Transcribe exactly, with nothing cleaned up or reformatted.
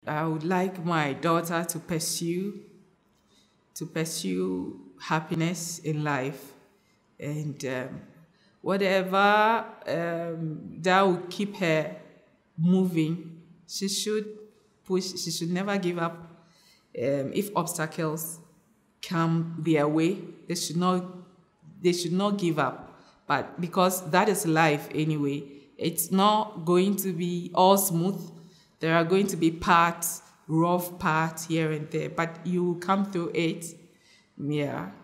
I would like my daughter to pursue to pursue happiness in life, and um, whatever um, that will keep her moving. She should push. She should never give up. Um, if obstacles come their way, they should not. They should not give up. But because that is life anyway, it's not going to be all smooth. There are going to be parts, rough parts here and there, but you will come through it. Yeah.